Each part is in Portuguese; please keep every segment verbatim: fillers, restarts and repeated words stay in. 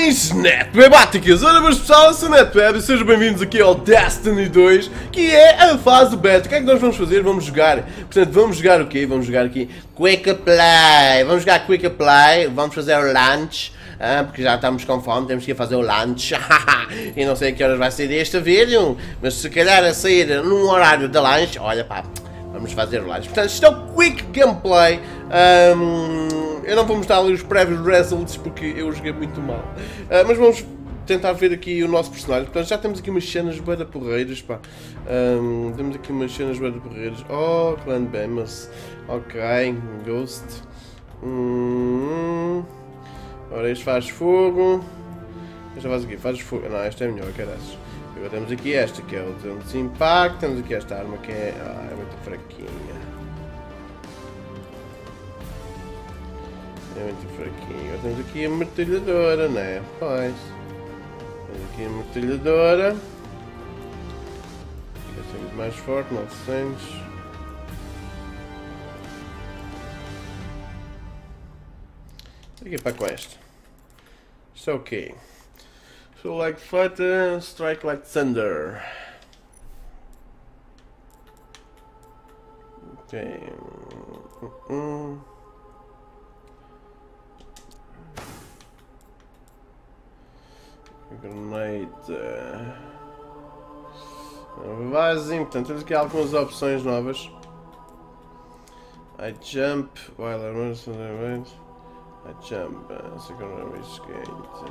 Snap, bebáticas! Ora, meus pessoal, eu sou o NetWeb e sejam bem-vindos aqui ao Destiny dois, que é a fase do beta. O que é que nós vamos fazer? Vamos jogar. Portanto, vamos jogar o quê? Vamos jogar aqui Quick Play. Vamos jogar Quick Play, vamos fazer o lunch, ah, porque já estamos com fome, temos que ir fazer o lunch. E não sei a que horas vai sair este vídeo, mas se calhar a sair num horário de lunch, olha pá, vamos fazer o lunch. Portanto, isto é o Quick Gameplay. Um, eu não vou mostrar ali os prévios results porque eu joguei muito mal. Uh, mas vamos tentar ver aqui o nosso personagem. Portanto, já temos aqui umas cenas bué da porreiras, pá. Um, temos aqui umas cenas bué da porreiras. Oh, Clan Bemis. Ok, Ghost. Hum, ora, este faz fogo. Este faz aqui, faz fogo. Não, esta é melhor, que é dessas. Agora temos aqui esta que é o de impacto. Temos aqui esta arma que é, ah, é muito fraquinha. É muito fraquinho. Agora temos aqui a metralhadora, né? Pois. Temos aqui a metralhadora. Esta é muito mais forte, novecentos. Aqui para com esta. Isto é o quê? So like fighter, strike like thunder. Ok. Uh -uh. Grenade. Vazinho, portanto temos aqui algumas opções novas. I jump while I run some damage. I jump. Second reach gate.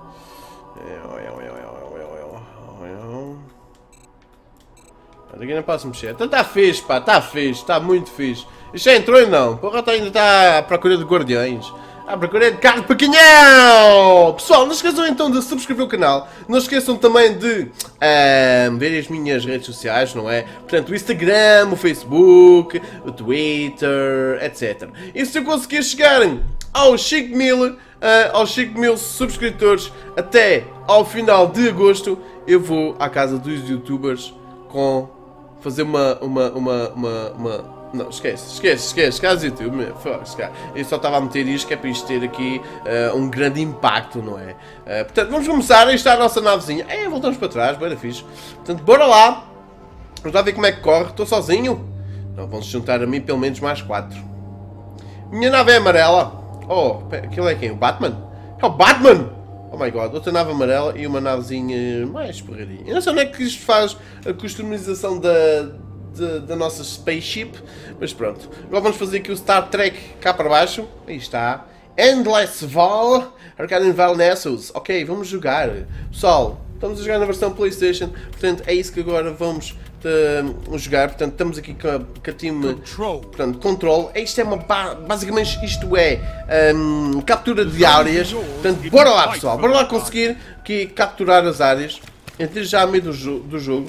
Aqui não posso mexer. Então está fixe, pá, está fixe, está muito fixe. Isto já entrou e não? Porra, ainda está à procura de guardiões. À procura de carro pequenhão! Pessoal, não esqueçam então de subscrever o canal. Não esqueçam também de um, ver as minhas redes sociais, não é? Portanto, o Instagram, o Facebook, o Twitter, etcétera. E se eu conseguir chegar aos cinco mil, uh, aos cinco mil subscritores até ao final de agosto, eu vou à casa dos youtubers com fazer uma, uma, uma, uma, uma não, esquece, esquece, esquece, casa YouTube, eu só estava a meter isto que é para isto ter aqui uh, um grande impacto, não é? Uh, portanto, vamos começar, aí está a nossa navezinha. É, voltamos para trás, bora fixe. Portanto, bora lá. Vamos lá ver como é que corre. Estou sozinho? Não, vão se juntar a mim pelo menos mais quatro. Minha nave é amarela. Oh, aquilo é quem? O Batman? É o Batman! Oh my god, outra nave amarela e uma navezinha mais porradinha. Eu não sei onde é que isto faz a customização da... da nossa spaceship, mas pronto. Agora vamos fazer aqui o Star Trek cá para baixo. Aí está. Endless Val, Arcade Val Nessus. Ok, vamos jogar. Pessoal, estamos a jogar na versão PlayStation, portanto é isso que agora vamos uh, jogar. Portanto, estamos aqui com a, com a team Control. Portanto, Control. Isto é uma. Basicamente, isto é um, captura de áreas. Portanto, bora lá, pessoal. Bora lá conseguir aqui capturar as áreas. Entrei já a meio do, jo do jogo.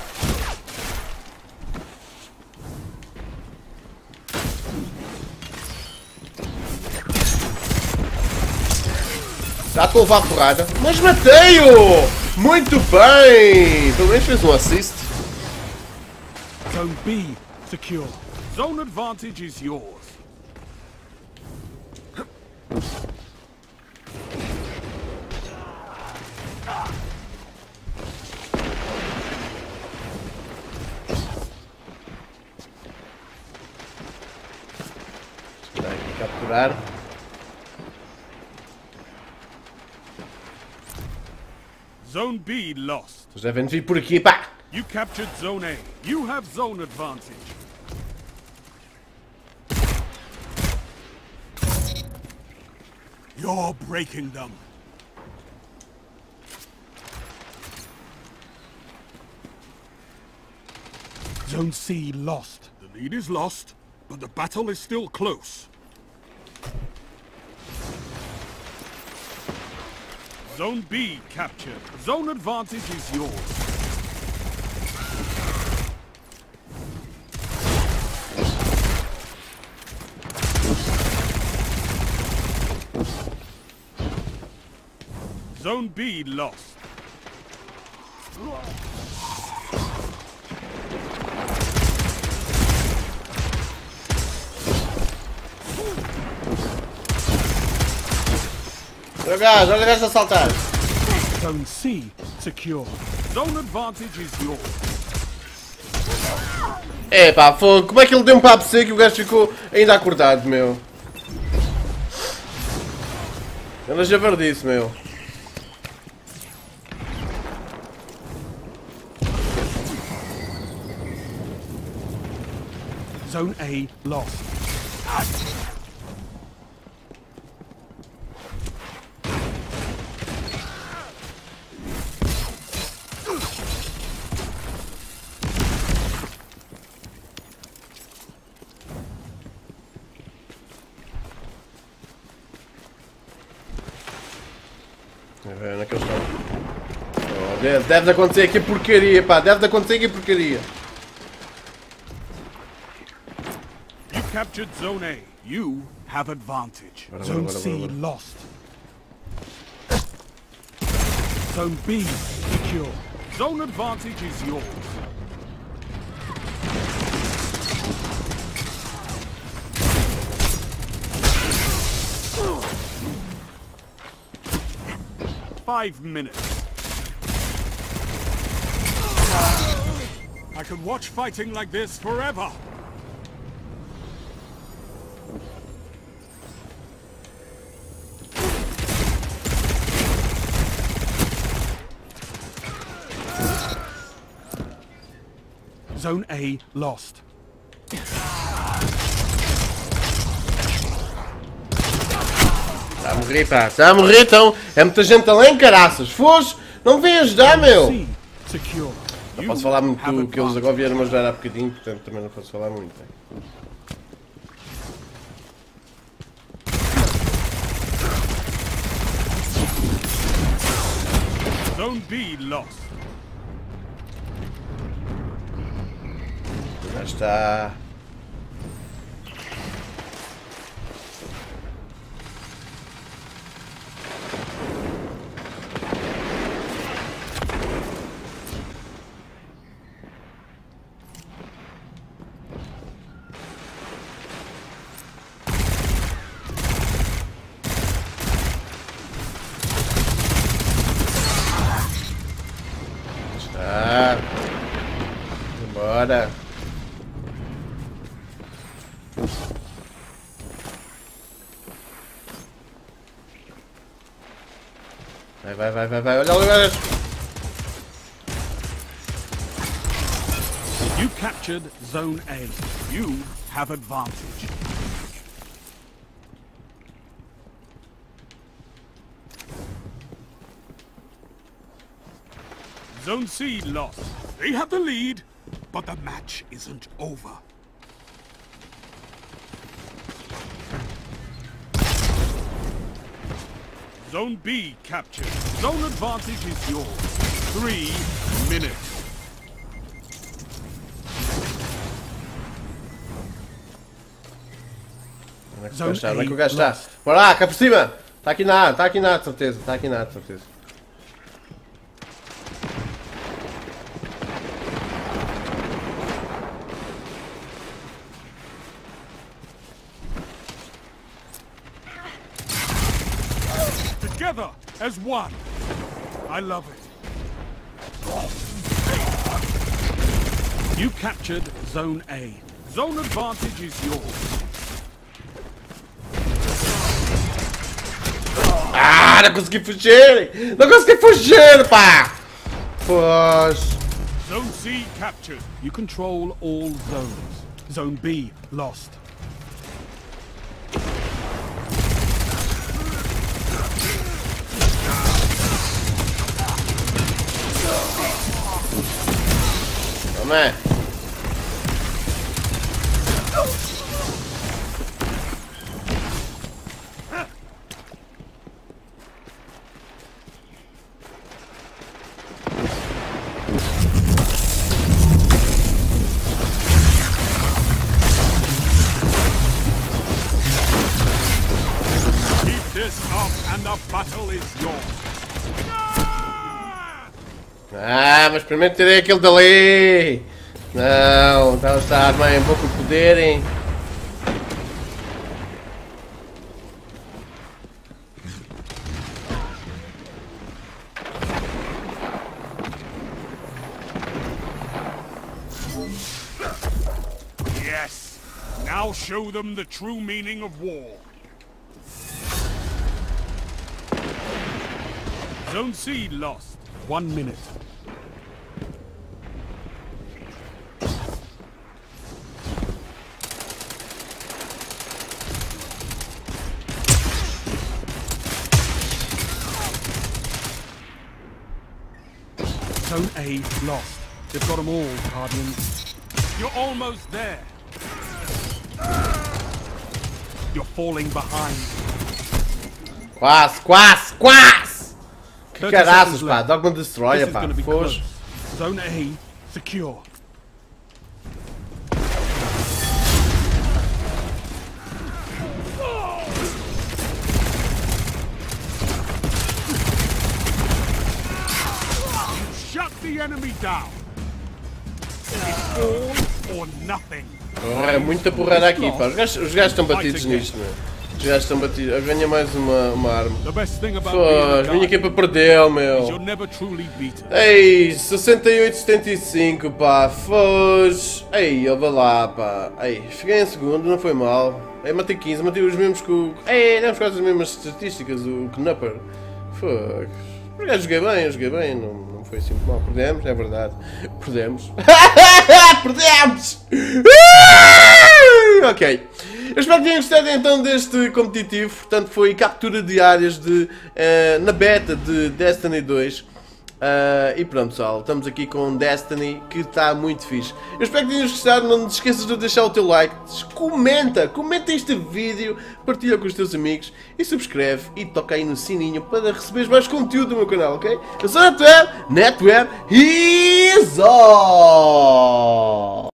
Já estou a levar a porrada, mas matei-o! Muito bem! Pelo menos fez um assist. Zone B secure. Zone advantage is yours. Espera aqui capturar. Zone B lost. Vocês devem vir por aqui, pá! You captured Zone A. You have zone advantage. You're breaking them. Zone C lost. The lead is lost, but the battle is still close. Zone B captured. Zone advantage is yours. Zone B lost. Olha o gajo, olha o gajo a saltar. Zone C secure. Zone advantage is yours. É pá, fogo. Como é que ele deu um papo seco e o gajo ficou ainda acordado, meu? Anda já ver disso, meu. Zone A lost. Onde é que eles estão? Oh, deve, deve acontecer aqui porcaria, pá. Deve acontecer aqui porcaria. You captured Zone A. You have advantage. Bora, bora, Zone bora, C bora, bora. lost. Zone B secure. Zone advantage is yours. Five minutes. I could watch fighting like this forever. Zone A lost. Está a morrer, pá. Está a morrer, então. É muita gente além, caraças. Foge. Não me vem ajudar, meu. C secure. Não posso falar muito do que eles agora vieram me ajudar há bocadinho, portanto também não posso falar muito. Né? Zone B lost. Já está. Está. Bora. Vai, vai, vai, vai, vai. Olha o gajo. You captured Zone A. You have advantage. Zone C lost. They have the lead, but the match isn't over. Zone B captured. Zone advantage is yours. Three minutes. Onde é que o gajo está? Onde é que o gajo está? Bora lá, cá por cima! Está aqui na A, está aqui na A, de certeza. Está aqui na A, de certeza. Together as one. I love it. You captured Zone A. Zone advantage is yours. Ah, não consegui fugir! Não consegui fugir, pá! Foge. Zone C captured. You control all zones. Zone B lost. Toma. Keep this up and the battle is yours. Ah, mas primeiro tirei aquele dali! Não, então está bem, um pouco de poder, hein? Now show them the true meaning of war. Zone C lost. One minute. Zone A lost. They've got them all, Guardians. You're almost there. You're falling behind. Quase, quase, quase! Que caraças, pá, Dogma Destroyer, pá, foge. Zone A secure. Shut the enemy down. It's all or nothing. É muita porrada aqui, pá. Os gajos, os gajos estão batidos nisto, meu. Os gajos estão batidos. Eu ganho mais uma, uma arma. Foge, vim aqui para perder, meu. Ei, sessenta e oito a setenta e cinco, pá. Foge. Ei, eu vou lá, pá. Ei, cheguei em segundo, não foi mal. Ei, matei quinze, matei os mesmos que o... Ei, demos quase as mesmas estatísticas, o Knupper. Foge. Por acaso joguei bem, eu joguei bem, não, não foi assim muito mal. Perdemos, é verdade. Perdemos. Perdemos! Ok. Eu espero que tenham gostado então deste competitivo. Portanto, foi captura de áreas de, uh, na beta de Destiny dois. Uh, e pronto, pessoal, estamos aqui com Destiny, que está muito fixe. Eu espero que tenham gostado. Não te esqueças de deixar o teu like. Comenta, comenta este vídeo, partilha com os teus amigos e subscreve e toca aí no sininho para receberes mais conteúdo do meu canal, ok? Eu sou NetWeb, NetWeb e só!